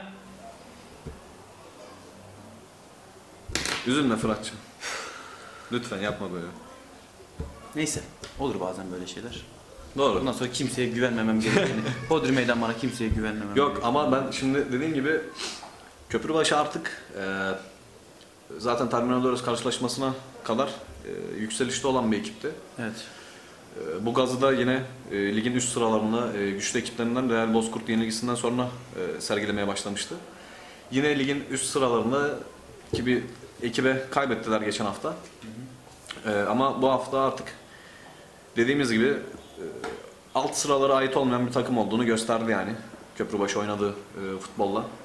Üzülme Fırat'cığım. Lütfen yapma böyle. Neyse. Olur bazen böyle şeyler. Doğru. Bundan sonra kimseye güvenmemem gerektiğini. Hodri meydan bana kimseye güvenmemem Yok gerektiğini. ama ben şimdi dediğim gibi Köprübaşı artık e, zaten Terminadores karşılaşmasına kadar e, yükselişte olan bir ekipti. Evet. E, bu gazı da yine e, ligin üst sıralarında e, güçlü ekiplerinden Real Bozkurt yenilgisinden sonra e, sergilemeye başlamıştı. Yine ligin üst sıralarında ki bir ekibe kaybettiler geçen hafta. E, ama bu hafta artık dediğimiz gibi e, alt sıralara ait olmayan bir takım olduğunu gösterdi yani. Köprübaşı oynadığı e, futbolla. E,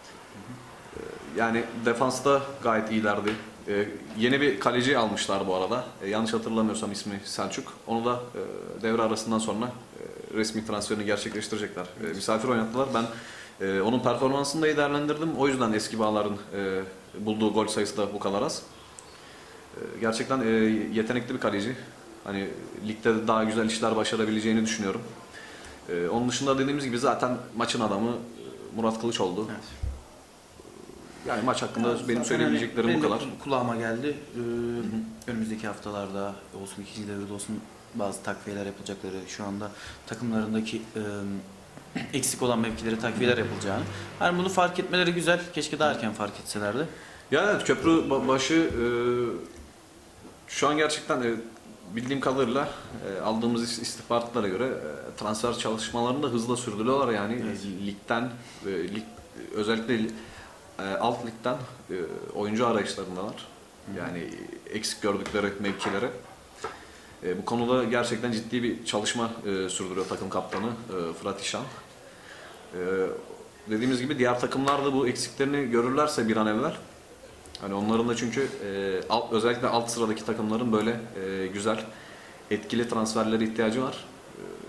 yani defansta gayet iyilerdi. E, yeni bir kaleci almışlar bu arada. E, yanlış hatırlamıyorsam ismi Selçuk. Onu da e, devre arasından sonra e, resmi transferini gerçekleştirecekler. E, misafir oynattılar. Ben e, onun performansını da iyi değerlendirdim. O yüzden eski bağların e, bulduğu gol sayısı da bu kadar az. E, gerçekten e, yetenekli bir kaleci. Hani ligde daha güzel işler başarabileceğini düşünüyorum. Ee, onun dışında dediğimiz gibi zaten maçın adamı e, Murat Kılıç oldu. Evet. Yani maç hakkında Zaten benim söyleyebileceklerim hani bu kadar. benim de kulağıma geldi. Ee, önümüzdeki haftalarda olsun, ikinci devrede olsun bazı takviyeler yapılacakları, şu anda takımlarındaki e, eksik olan mevkilere takviyeler yapılacağını. Yani bunu fark etmeleri güzel. Keşke daha erken fark etselerdi. Yani evet Köprübaşı e, şu an gerçekten e, bildiğim kadarıyla e, aldığımız is- istihbaratlara göre e, transfer çalışmalarını da hızla sürdürüyorlar yani Evet. E, ligden e, lig özellikle e, alt ligden e, oyuncu arayışlarındalar. Yani eksik gördükleri mevkilere. E, bu konuda gerçekten ciddi bir çalışma e, sürdürüyor takım kaptanı e, Fırat İşan. E, dediğimiz gibi diğer takımlar da bu eksiklerini görürlerse bir an evvel, hani onların da çünkü e, alt, özellikle alt sıradaki takımların böyle e, güzel, etkili transferlere ihtiyacı var. E,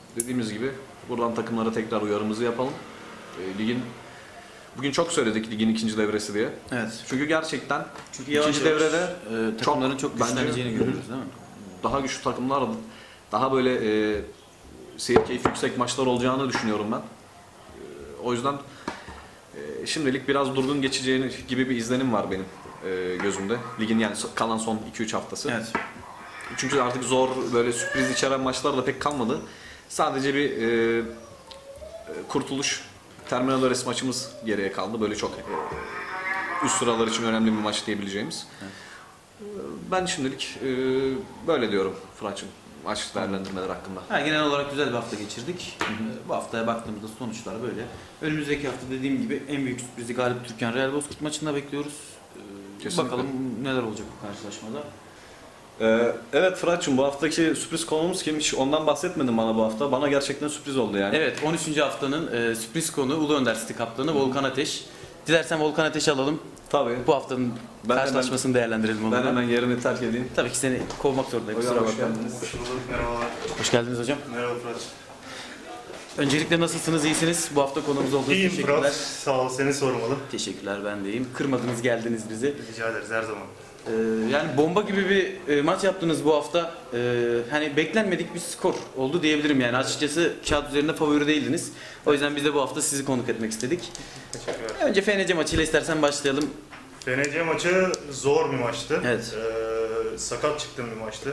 dediğimiz gibi buradan takımlara tekrar uyarımızı yapalım. E, ligin bugün çok söyledik ligin ikinci devresi diye. Evet. Çünkü gerçekten Çünkü yavaş ikinci yavaş, devrede e, takımların çok, çok bence- güçleneceğini görüyoruz değil mi? daha güçlü takımlar, daha böyle e, seyir keyfi yüksek maçlar olacağını düşünüyorum ben. E, o yüzden e, şimdilik biraz durgun geçeceğini gibi bir izlenim var benim e, gözümde. Ligin yani so- kalan son iki üç haftası. Evet. Çünkü artık zor böyle sürpriz içeren maçlar da pek kalmadı. Sadece bir e, e, kurtuluş Terminal maçımız geriye kaldı. Böyle çok e, üst sıralar için önemli bir maç diyebileceğimiz. Evet. Ben şimdilik e, böyle diyorum Fırat'cığım maç değerlendirmeler hakkında. Ha, genel olarak güzel bir hafta geçirdik. Ee, Bu haftaya baktığımızda sonuçlar böyle. Önümüzdeki hafta dediğim gibi en büyük sürprizi Galip Türkan Real Bozkurt maçında bekliyoruz. Ee, Kesinlikle. Bakalım neler olacak bu karşılaşmada. Ee, evet Fırat'cığım bu haftaki sürpriz konuğumuz kim? Hiç ondan bahsetmedin bana bu hafta. Bana gerçekten sürpriz oldu yani. Evet, on üçüncü haftanın e, sürpriz konu Ulu Önder City kaptanı Volkan Ateş. Dilersen Volkan Ateş'i alalım. Tabii. Bu haftanın Ben karşılaşmasını değerlendirelim Ben onunla. hemen yerini terk edeyim. Tabii ki seni kovmak zorundayım. Hocam Kusura hoş bakma. geldiniz. Hoş bulduk, merhabalar. Hoş geldiniz hocam. Merhaba Fırat. Öncelikle nasılsınız, iyisiniz? Bu hafta konuğumuz olduğunuz için İyiyim teşekkürler. Fırat, sağ ol, seni sormalı. Teşekkürler, ben de iyiyim. Kırmadınız, geldiniz bizi. Rica ederiz her zaman. Ee, yani bomba gibi bir e, maç yaptınız bu hafta. Ee, hani beklenmedik bir skor oldu diyebilirim yani. Açıkçası kağıt üzerinde favori değildiniz. O yüzden biz de bu hafta sizi konuk etmek istedik. Teşekkürler. Önce F N C maçıyla istersen başlayalım. F N C maçı zor bir maçtı. Evet. Ee, sakat çıktığım bir maçtı.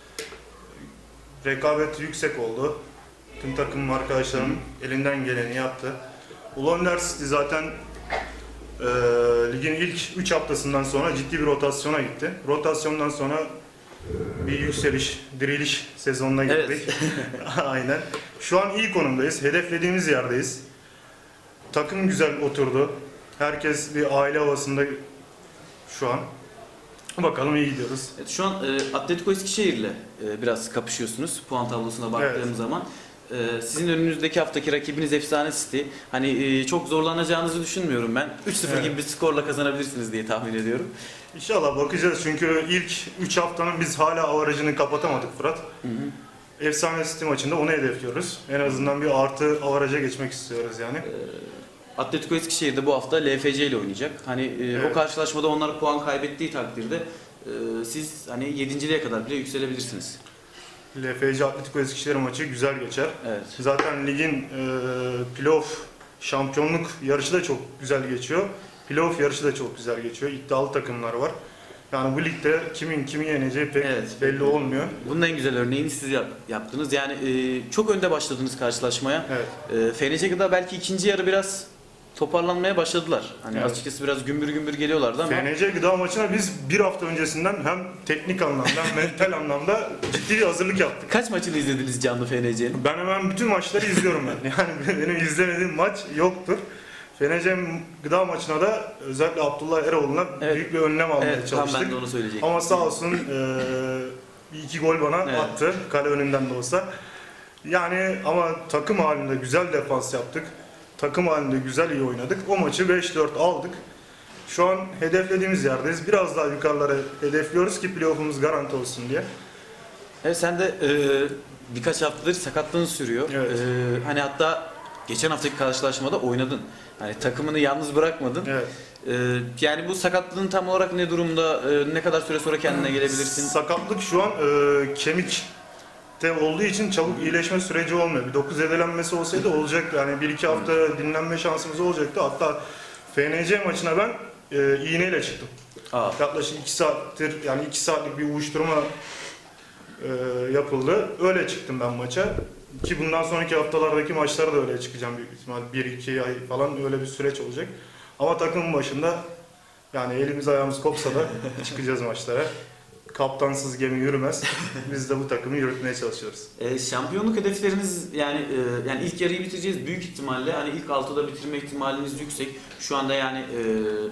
Rekabet yüksek oldu. Tüm takım arkadaşlarım elinden geleni yaptı. Ulu Önder City zaten e, ligin ilk üç haftasından sonra ciddi bir rotasyona gitti. Rotasyondan sonra bir yükseliş, diriliş sezonuna Evet. girdik. Aynen. Şu an iyi konumdayız. Hedeflediğimiz yerdeyiz. Takım güzel oturdu. Herkes bir aile havasında şu an. Bakalım iyi gidiyoruz. Evet, şu an e, Atletico Eskişehir'le e, biraz kapışıyorsunuz puan tablosuna baktığım Evet. zaman. E, sizin önünüzdeki haftaki rakibiniz Efsane City. Hani e, çok zorlanacağınızı düşünmüyorum ben. üç sıfır Evet. gibi bir skorla kazanabilirsiniz diye tahmin ediyorum. İnşallah bakacağız çünkü ilk üç haftanın biz hala avarajını kapatamadık Fırat. Hı hı. Efsane City maçında onu hedefliyoruz. En azından bir artı avaraja geçmek istiyoruz yani. Atletico Eskişehir de bu hafta L F C ile oynayacak. Hani e, Evet. o karşılaşmada onlar puan kaybettiği takdirde e, siz hani yedinciliğe kadar bile yükselebilirsiniz. L F C Atletico Eskişehir maçı güzel geçer. Evet. Zaten ligin e, playoff şampiyonluk yarışı da çok güzel geçiyor. Playoff yarışı da çok güzel geçiyor. İddialı takımlar var. Yani bu ligde kimin kimi yeneceği pek Evet. belli olmuyor. Bunun en güzel örneğini siz yap- yaptınız. Yani e, çok önde başladınız karşılaşmaya. Evet. E, F N C Gıda belki ikinci yarı biraz toparlanmaya başladılar. Hani Evet. açıkçası biraz gümbür gümbür geliyorlardı ama F N C gıda maçına biz bir hafta öncesinden hem teknik anlamda hem mental anlamda ciddi bir hazırlık yaptık. kaç maçını izlediniz canlı F N C'nin? Ben hemen bütün maçları izliyorum ben. Yani benim izlemediğim maç yoktur. F N C gıda maçına da özellikle Abdullah Eroğlu'na Evet. büyük bir önlem almaya Evet, tam çalıştık. ben de onu söyleyecektim. Ama sağ olsun eee, bir iki gol bana Evet. attı. Kale önünden de olsa. Yani ama takım halinde güzel defans yaptık. Takım halinde güzel iyi oynadık. O maçı beş dört aldık. Şu an hedeflediğimiz yerdeyiz. Biraz daha yukarılara hedefliyoruz ki playoff'umuz garanti olsun diye. Evet, sen de e, birkaç haftadır sakatlığın sürüyor. Evet. E, hani hatta geçen haftaki karşılaşmada oynadın. Hani takımını yalnız bırakmadın. Evet. E, yani bu sakatlığın tam olarak ne durumda? E, ne kadar süre sonra kendine gelebilirsin? Sakatlık şu an eee kemikte olduğu için çabuk iyileşme süreci olmuyor. Bir dokuz zedelenmesi olsaydı olacak. Yani bir iki hafta dinlenme şansımız olacaktı. Hatta F N C maçına ben eee iğneyle çıktım. Aa, Yaklaşık iki saattir yani iki saatlik bir uyuşturma eee, yapıldı. Öyle çıktım ben maça. Ki bundan sonraki haftalardaki maçlara da öyle çıkacağım büyük ihtimal. bir iki ay falan öyle bir süreç olacak. Ama takımın başında yani elimiz ayağımız kopsa da çıkacağız maçlara. Kaptansız gemi yürümez. Biz de bu takımı yürütmeye çalışıyoruz. e, şampiyonluk hedefleriniz yani e, yani ilk yarıyı bitireceğiz büyük ihtimalle. Hani ilk altıda bitirme ihtimaliniz yüksek. Şu anda yani e,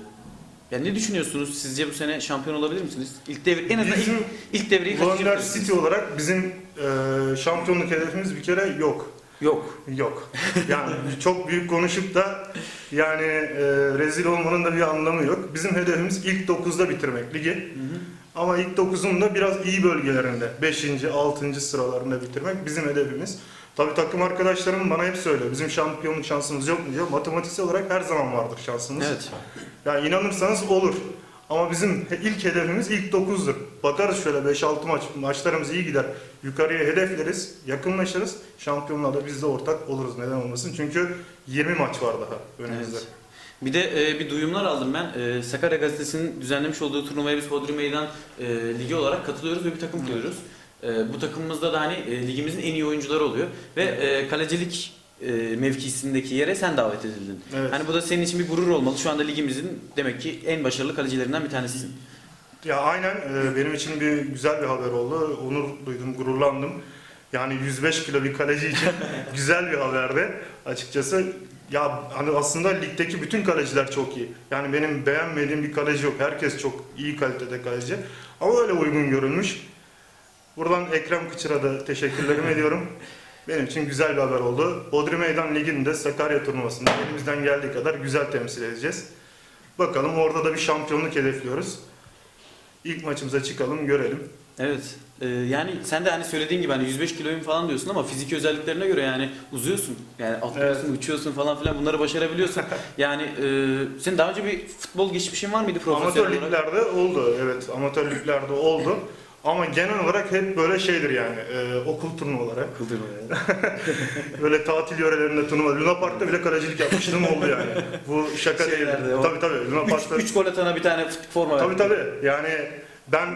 yani ne düşünüyorsunuz? Sizce bu sene şampiyon olabilir misiniz? İlk devre en azından ilk, Bizim ilk devreyi Wonder kaçırabilirsiniz. City olarak bizim eee, şampiyonluk hedefimiz bir kere yok. Yok. Yok. Yani çok büyük konuşup da yani e, rezil olmanın da bir anlamı yok. Bizim hedefimiz ilk dokuzda bitirmek ligi. Hı hı. Ama ilk dokuzun da biraz iyi bölgelerinde, beşinci altıncı sıralarında bitirmek bizim hedefimiz. Tabii takım arkadaşlarım bana hep söylüyor, bizim şampiyonluk şansımız yok mu diyor. Matematiksel olarak her zaman vardır şansımız. Evet. Yani inanırsanız olur. Ama bizim ilk hedefimiz ilk dokuzdur. Bakarız şöyle beş altı maç, maçlarımız iyi gider. Yukarıya hedefleriz, yakınlaşırız. Şampiyonluğa da biz de ortak oluruz, neden olmasın. Çünkü yirmi maç var daha önümüzde. Evet. Bir de e, bir duyumlar aldım ben. E, Sakarya Gazetesi'nin düzenlemiş olduğu turnuvaya biz Hodri Meydan e, Ligi olarak katılıyoruz ve bir takım kuruyoruz. E, bu takımımızda da hani e, ligimizin en iyi oyuncuları oluyor. Ve e, kalecilik e, mevkisindeki yere sen davet edildin. Evet. Hani bu da senin için bir gurur olmalı. Şu anda ligimizin demek ki en başarılı kalecilerinden bir tanesisin. Ya aynen, e, benim için bir güzel bir haber oldu. Onur duydum, gururlandım. Yani yüz beş kilo bir kaleci için güzel bir haberdi açıkçası. Ya hani aslında ligdeki bütün kaleciler çok iyi. Yani benim beğenmediğim bir kaleci yok. Herkes çok iyi kalitede kaleci. Ama öyle uygun görülmüş. Buradan Ekrem Kıçır'a da teşekkürlerimi ediyorum. Benim için güzel bir haber oldu. Hodri Meydan Ligi'nde Sakarya turnuvasında elimizden geldiği kadar güzel temsil edeceğiz. Bakalım, orada da bir şampiyonluk hedefliyoruz. İlk maçımıza çıkalım, görelim. Evet. Ee, yani sen de hani söylediğin gibi hani yüz beş kiloyum falan diyorsun ama fiziki özelliklerine göre yani uzuyorsun. Yani atlıyorsun, Evet. uçuyorsun falan filan, bunları başarabiliyorsun. Yani e, senin daha önce bir futbol geçmişin var mıydı profesyonel Amatör olarak? liglerde oldu, evet, amatör liglerde oldu. Ama genel olarak hep böyle şeydir yani, e, okul turnuvaları. Kıldırma ya. Böyle tatil yörelerinde turnuva. Luna Park'ta bile kalecilik yapmışlığım oldu yani. Bu şaka değil. Şeylerde o- Tabii tabii. Luna Park'ta. üç gol atana bir tane forma Tabii verdin. tabii. Yani ben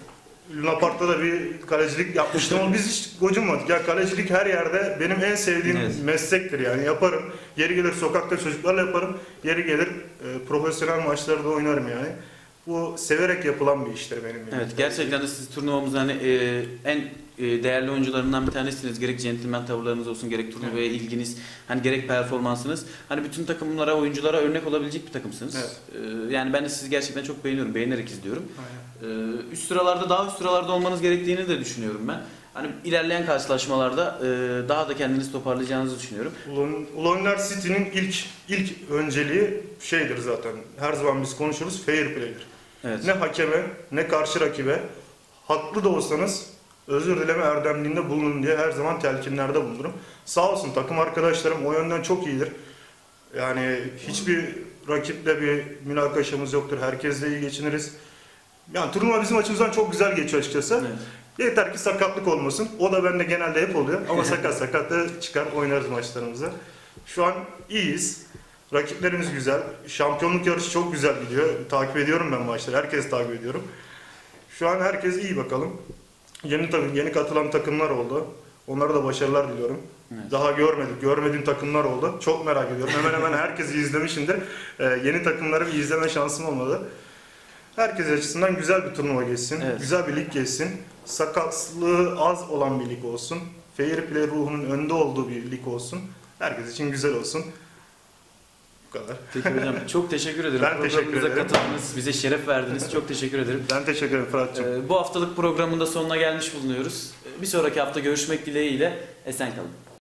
Luna Park'ta da bir kalecilik yapmıştım ama biz hiç gocunmadık. Ya kalecilik her yerde benim en sevdiğim Evet. meslektir yani, yaparım. Yeri gelir sokakta çocuklarla yaparım. Yeri gelir e, profesyonel maçlarda oynarım yani. Bu severek yapılan bir iştir benim. Yani. Evet, gerçekten de siz turnuvamızın hani e, en e, değerli oyuncularından bir tanesiniz. Gerek centilmen tavırlarınız olsun, gerek turnuvaya ilginiz, hani gerek performansınız. Hani bütün takımlara, oyunculara örnek olabilecek bir takımsınız. Evet. E, yani ben de sizi gerçekten çok beğeniyorum, beğenerek izliyorum. Aynen. E, üst sıralarda, daha üst sıralarda olmanız gerektiğini de düşünüyorum ben. Hani ilerleyen karşılaşmalarda e, daha da kendinizi toparlayacağınızı düşünüyorum. Ulon- Ulonlar City'nin ilk ilk önceliği şeydir zaten. Her zaman biz konuşuruz, fair play'dir. Evet. Ne hakeme, ne karşı rakibe, haklı da olsanız özür dileme erdemliğinde bulunun diye her zaman telkinlerde bulunurum. Sağ olsun takım arkadaşlarım o yönden çok iyidir. Yani hiçbir rakiple bir münakaşamız yoktur. Herkesle iyi geçiniriz. Yani turnuva bizim açımızdan çok güzel geçiyor açıkçası. Evet. Yeter ki sakatlık olmasın. O da bende genelde hep oluyor. Ama sakat sakat da çıkar, oynarız maçlarımızı. Şu an iyiyiz. Rakiplerimiz güzel. Şampiyonluk yarışı çok güzel gidiyor. Takip ediyorum ben maçları. Herkes takip ediyorum. Şu an herkes iyi bakalım. Yeni tabii yeni katılan takımlar oldu. Onlara da başarılar diliyorum. Evet. Daha görmedik. Görmediğim takımlar oldu. Çok merak ediyorum. Hemen hemen herkesi izlemişimdir. Ee, yeni takımları bir izleme şansım olmadı. Herkes açısından güzel bir turnuva geçsin. Evet. Güzel bir lig geçsin. Sakatlığı az olan bir lig olsun. Fair play ruhunun önde olduğu bir lig olsun. Herkes için güzel olsun. Bu kadar. Peki hocam, çok teşekkür ederim. Ben teşekkür Programımıza ederim. katıldınız, bize şeref verdiniz. Çok teşekkür ederim. Ben teşekkür ederim Fırat'cığım. Ee, bu haftalık programın da sonuna gelmiş bulunuyoruz. Ee, Bir sonraki hafta görüşmek dileğiyle esen kalın.